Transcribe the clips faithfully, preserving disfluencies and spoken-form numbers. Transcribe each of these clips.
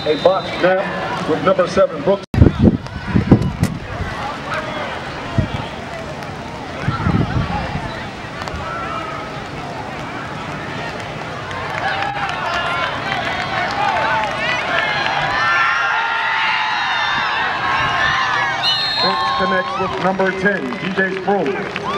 a botched snap with number seven, Brooks. Brooks connects with number ten, D J Sproul.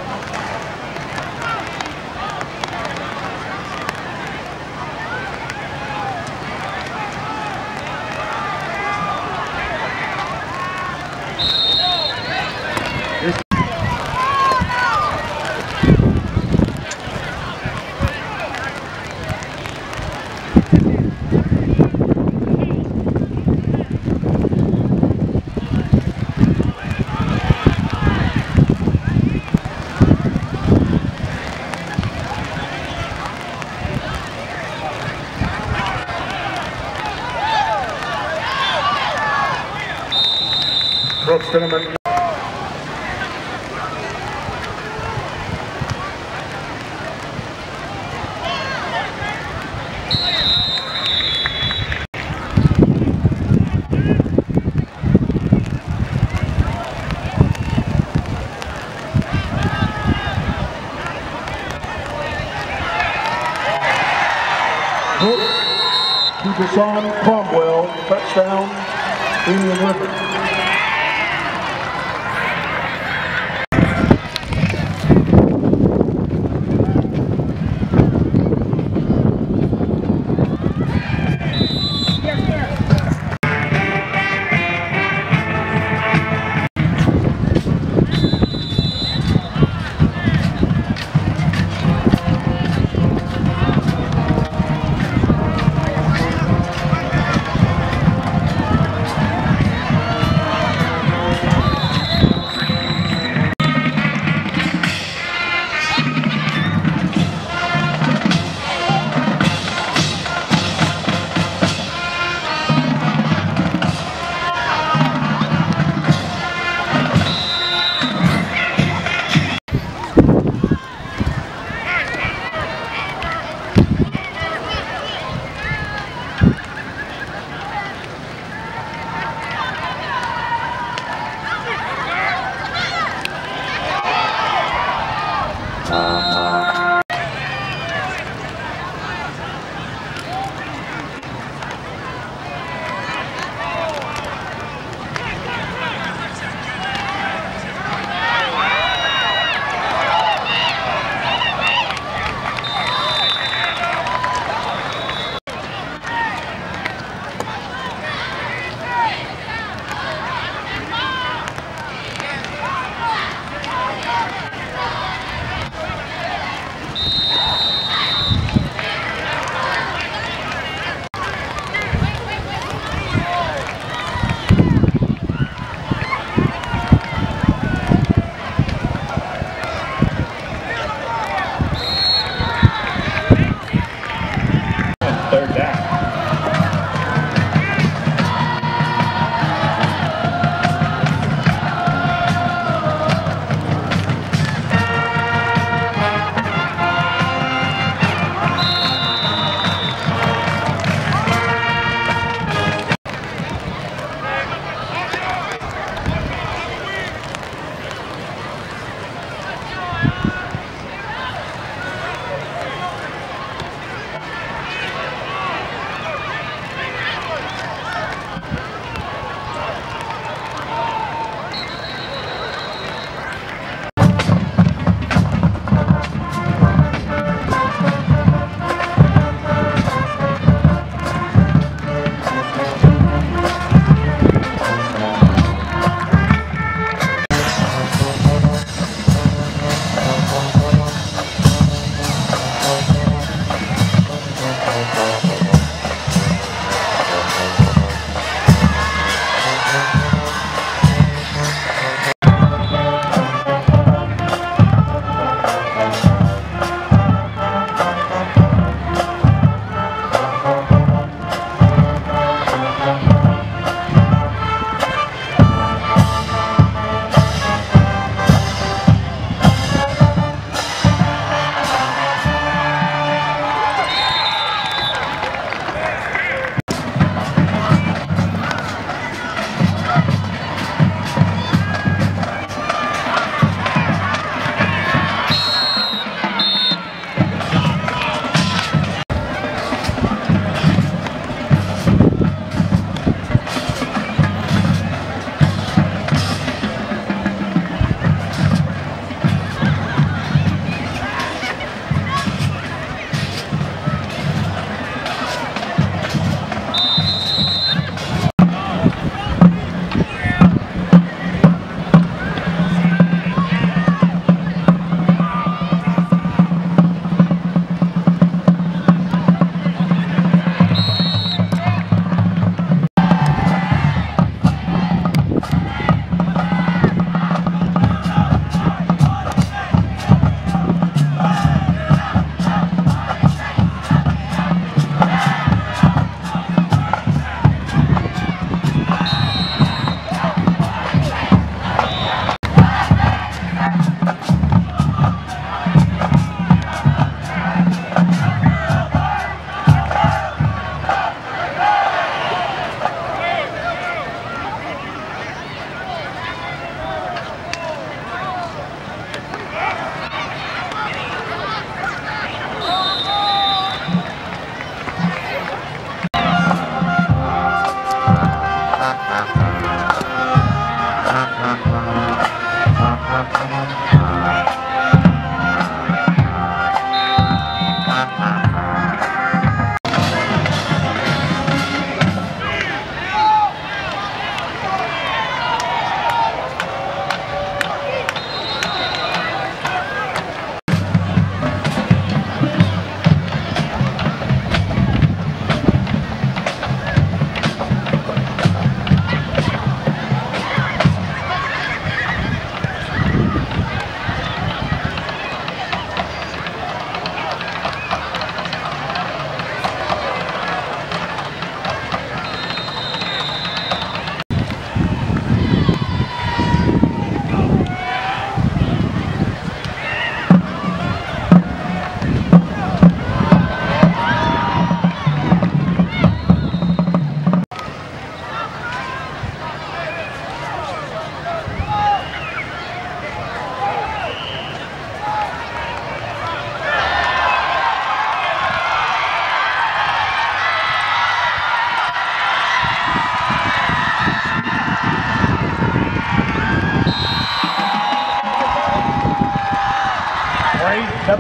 Brooks Cinnamon. Brooks to Deshaun Cromwell, touchdown, Indian River.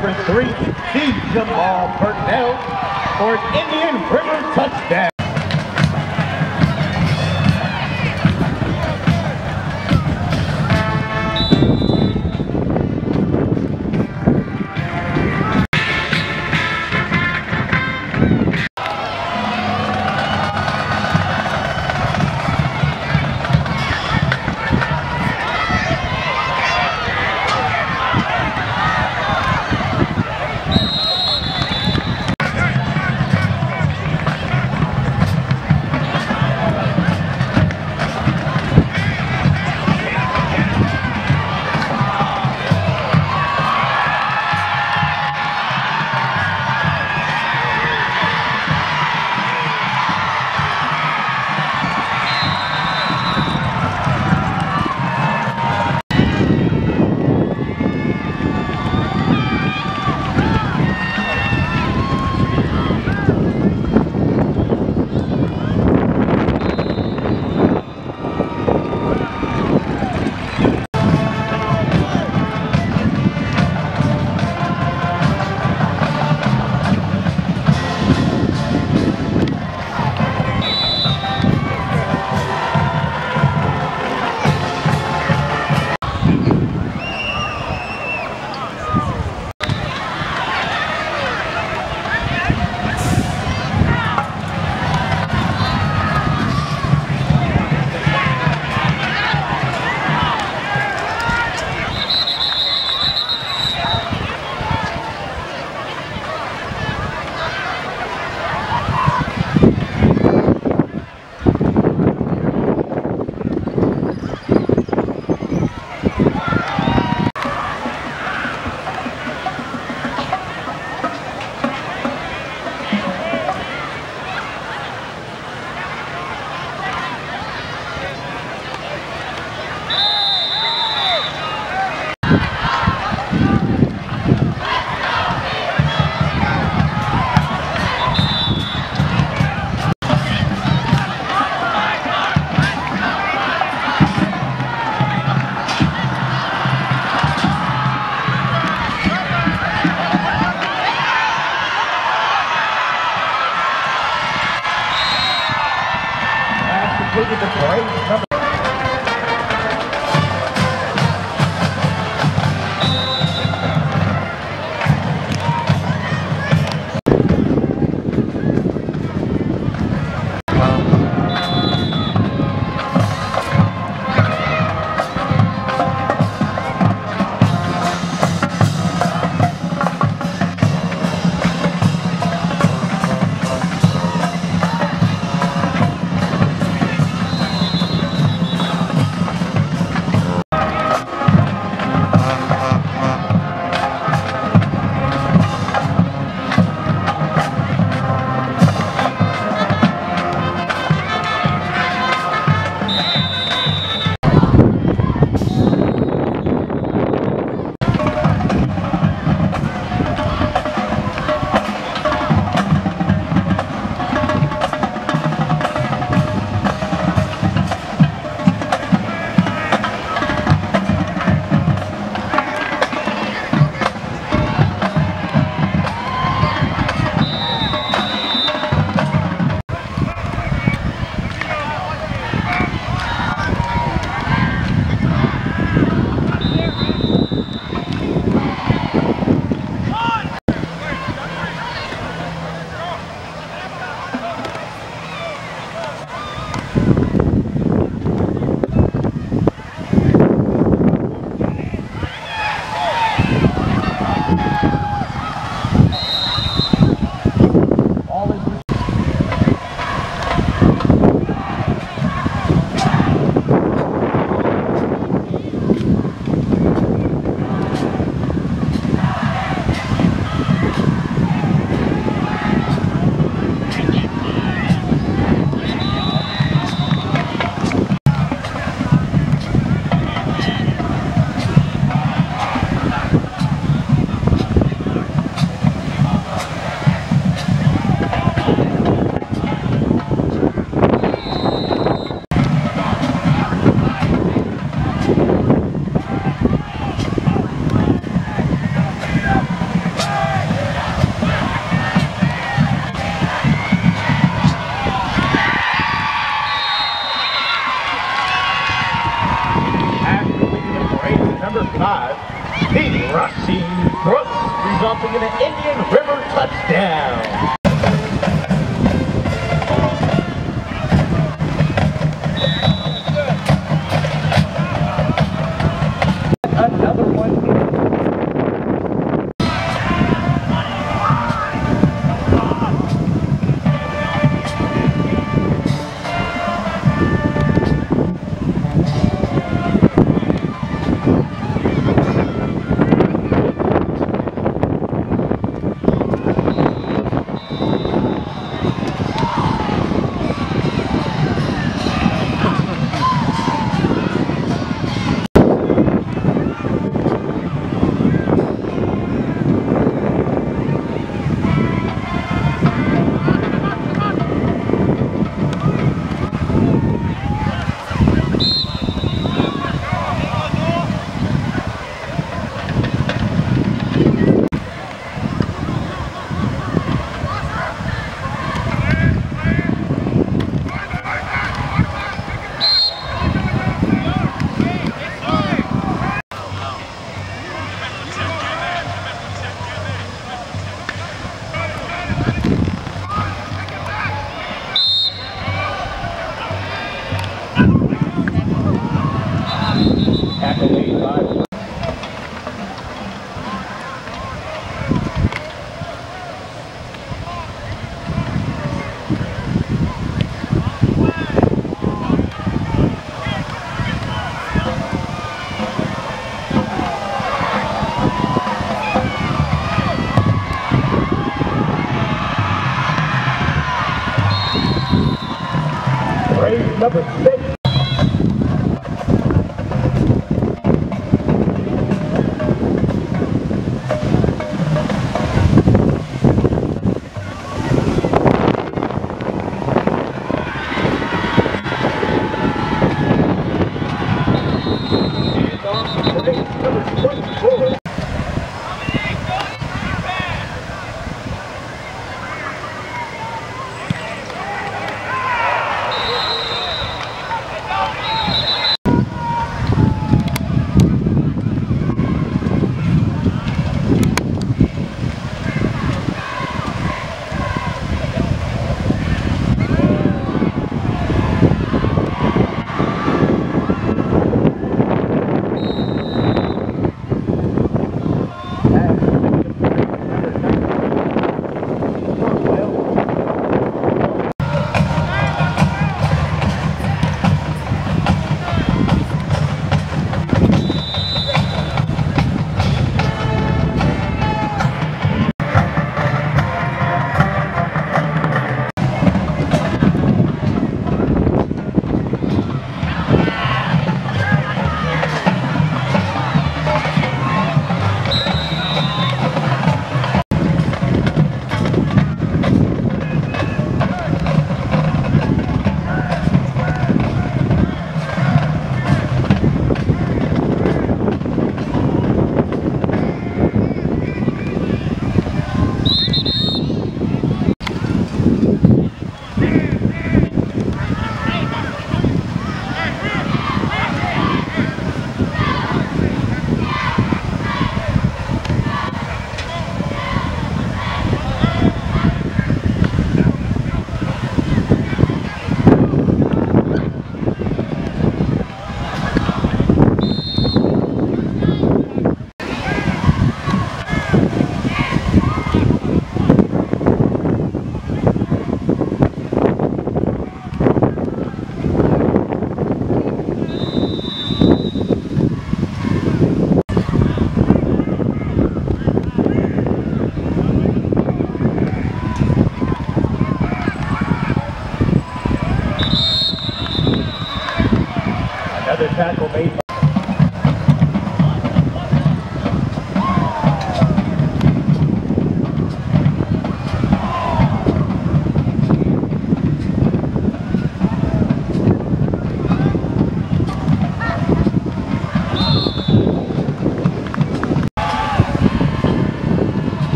number three, D. Jamal Purnell, for an Indian River touchdown. Completed the parade number twenty-five, the rushing Brooks, resulting in an Indian River touchdown. Another one. Number six.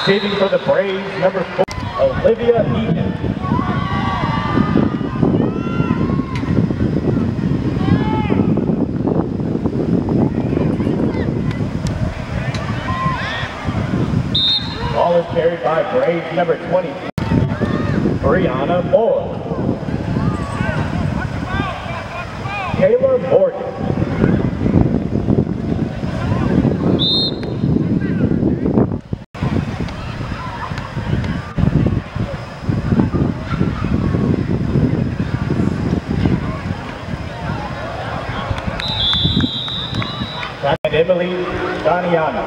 Receiving for the Braves, number four, Olivia Eaton. Ball is carried by Braves, number twenty, Brianna Moore. Kayla Morgan. And Emily Daniano.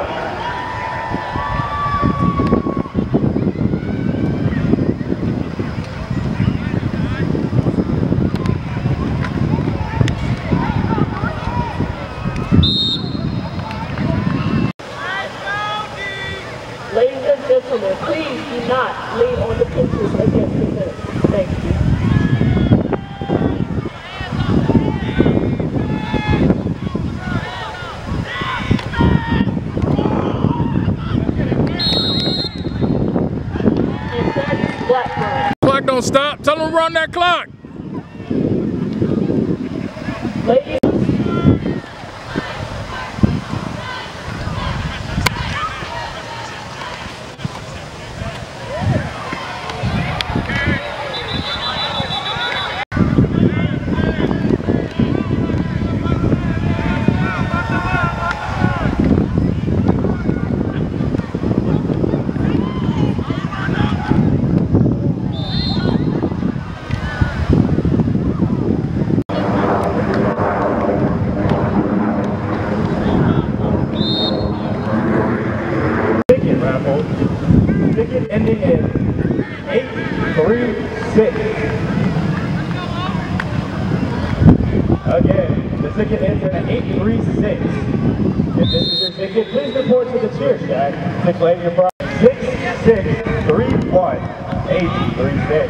Ladies and gentlemen, please do not lean on the pitches against the fence. Thank you. Clock don't stop. Tell them to run that clock. Ladies. Ticket ending in eight three six. Again, the ticket ends in eight three six. If this is your ticket, please report to the cheer shack to claim your prize. six six three one eight three six.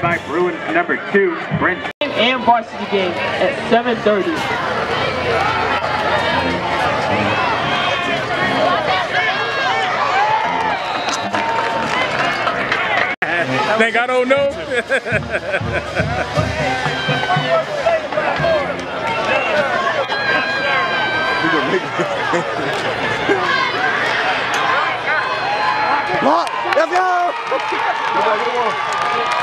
by Bruin number two, Brent. And varsity game at seven thirty. Think I don't know? Lock, let's go! Come on, come on.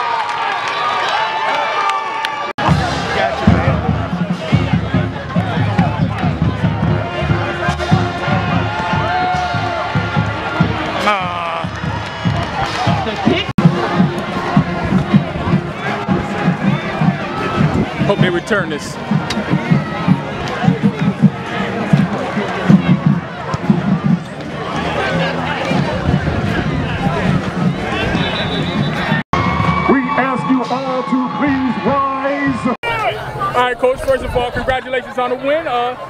Hope they return this. We ask you all to please rise. All right, Coach, first of all, congratulations on the win.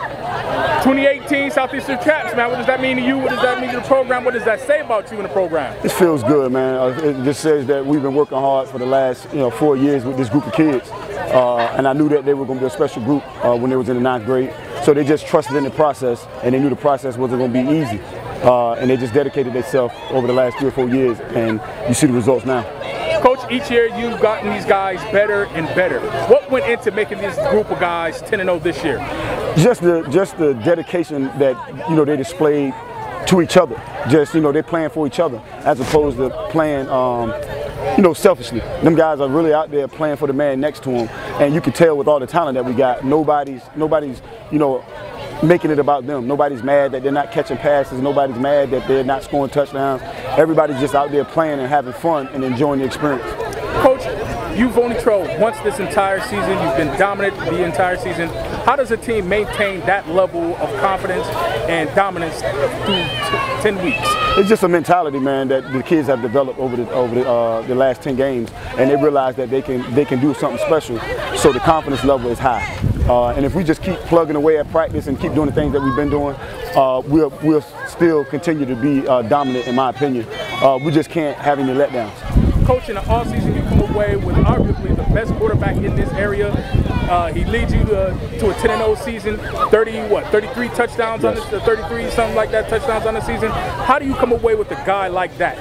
Uh, twenty eighteen Southeastern Traps, man. What does that mean to you? What does that mean to the program? What does that say about you in the program? It feels good, man. Uh, it just says that we've been working hard for the last, you know, four years with this group of kids. Uh, and I knew that they were going to be a special group uh, when they was in the ninth grade. So they just trusted in the process, and they knew the process wasn't going to be easy. Uh, and they just dedicated themselves over the last three or four years, and you see the results now. Coach, each year you've gotten these guys better and better. What went into making this group of guys ten and oh this year? Just the just the dedication that, you know, they displayed to each other. Just, you know, they're playing for each other as opposed to playing, um, you know, selfishly. Them guys are really out there playing for the man next to them, and you can tell with all the talent that we got, nobody's, nobody's, you know, making it about them. Nobody's mad that they're not catching passes. Nobody's mad that they're not scoring touchdowns. Everybody's just out there playing and having fun and enjoying the experience. Coach, you've only trailed once this entire season. You've been dominant the entire season. How does a team maintain that level of confidence and dominance through ten weeks? It's just a mentality, man, that the kids have developed over the over the, uh, the last ten games, and they realize that they can they can do something special. So the confidence level is high. Uh, and if we just keep plugging away at practice and keep doing the things that we've been doing, uh, we'll, we'll still continue to be uh, dominant, in my opinion. Uh, we just can't have any letdowns. Coach, in the offseason, you come away with arguably the best quarterback in this area. Uh, he leads you to, to a ten and oh season, thirty, what, thirty-three touchdowns yes. on the thirty-three, something like that, touchdowns on the season. How do you come away with a guy like that?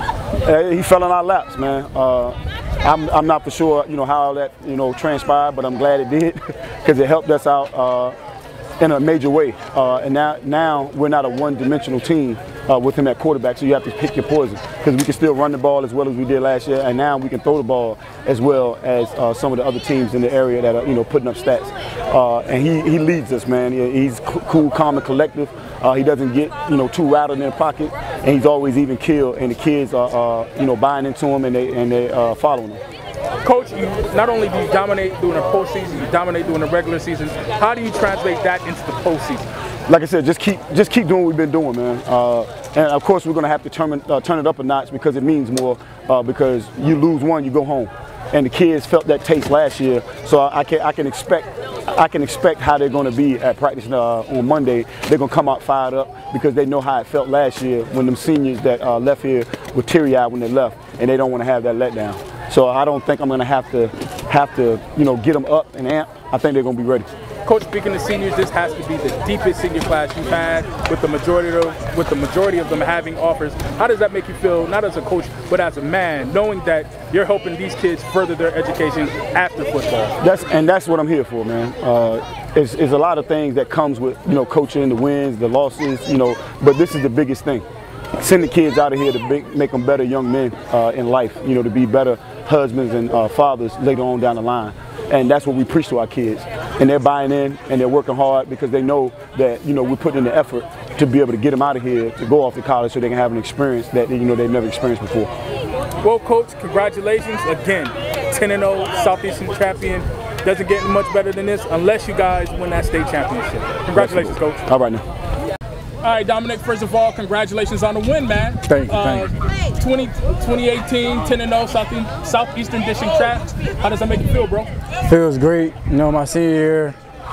Uh, he fell in our laps, man. Uh, I'm, I'm not for sure, you know, how that, you know, transpired, but I'm glad it did because it helped us out uh, in a major way. Uh, and now, now we're not a one-dimensional team uh, with him at quarterback, so you have to pick your poison because we can still run the ball as well as we did last year, and now we can throw the ball as well as uh, some of the other teams in the area that are, you know, putting up stats. Uh, and he, he leads us, man. He's cool, calm, and collective. Uh, he doesn't get, you know, too rattled in the pocket, and he's always even killed. And the kids are, uh, you know, buying into him and they and they uh, following him. Coach, you, not only do you dominate during the postseason, you dominate during the regular season. How do you translate that into the postseason? Like I said, just keep just keep doing what we've been doing, man. Uh, and of course, we're going to have to turn uh, turn it up a notch because it means more. Uh, because you lose one, you go home. And the kids felt that taste last year, so I, I can I can expect I can expect how they're going to be at practice uh, on Monday. They're going to come out fired up because they know how it felt last year when them seniors that uh, left here were teary-eyed when they left, and they don't want to have that letdown. So I don't think I'm going to have to have to you know get them up and amp. I think they're going to be ready. Coach, speaking of seniors, this has to be the deepest senior class you've had, with the majority of with the majority of them having offers. How does that make you feel, not as a coach, but as a man, knowing that you're helping these kids further their education after football? That's and that's what I'm here for, man. Uh, it's, it's a lot of things that comes with you know coaching, the wins, the losses, you know. But this is the biggest thing. Send the kids out of here to make, make them better young men uh, in life. You know, to be better husbands and uh, fathers later on down the line. And that's what we preach to our kids. And they're buying in and they're working hard because they know that, you know, we're putting in the effort to be able to get them out of here to go off to college so they can have an experience that, you know, they've never experienced before. Well, Coach, congratulations again. ten and oh Southeastern champion. Doesn't get much better than this unless you guys win that state championship. Congratulations, Coach. All right, now. All right, Dominic, first of all, congratulations on the win, man. Thank you, thank you. Uh, twenty, twenty eighteen, ten and oh Southeastern District Traps. How does that make you feel, bro? Feels great. You know, my senior year,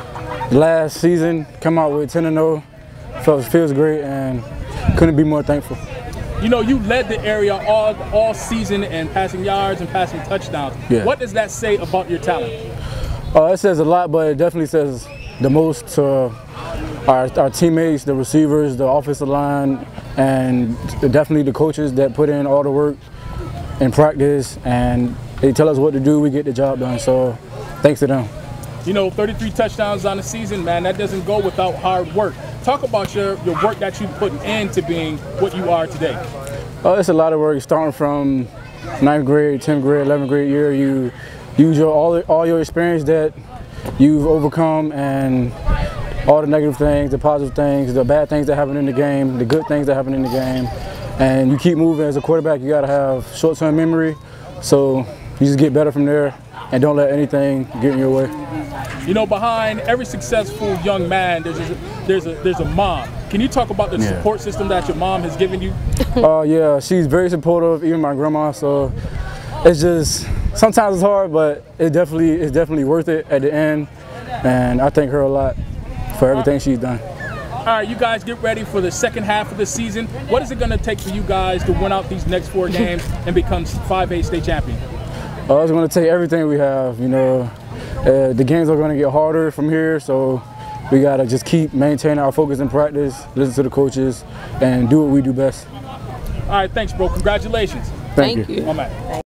last season, come out with ten and oh. Feels, feels great and couldn't be more thankful. You know, you led the area all all season in passing yards and passing touchdowns. Yeah. What does that say about your talent? Uh, it says a lot, but it definitely says the most to our, our teammates, the receivers, the offensive line, and definitely the coaches that put in all the work in practice, and they tell us what to do, we get the job done. So thanks to them. You know, thirty-three touchdowns on the season, man, that doesn't go without hard work. Talk about your, your work that you put into being what you are today. Oh, it's a lot of work starting from ninth grade, tenth grade, eleventh grade year. You use your, all, all your experience that you've overcome and all the negative things, the positive things, the bad things that happen in the game, the good things that happen in the game. And you keep moving as a quarterback. You got to have short-term memory. So you just get better from there and don't let anything get in your way. You know, behind every successful young man, there's a, there's a, there's a mom. Can you talk about the Yeah. support system that your mom has given you? Oh uh, yeah, she's very supportive, even my grandma. So it's just, sometimes it's hard, but it definitely, it's definitely worth it at the end. And I thank her a lot for everything she's done. All right, you guys get ready for the second half of the season. What is it going to take for you guys to win out these next four games and become five A state champion? Uh, it's going to take everything we have. You know, uh, the games are going to get harder from here, so we got to just keep maintaining our focus in practice, listen to the coaches, and do what we do best. All right, thanks, bro. Congratulations. Thank, Thank you. you. My man.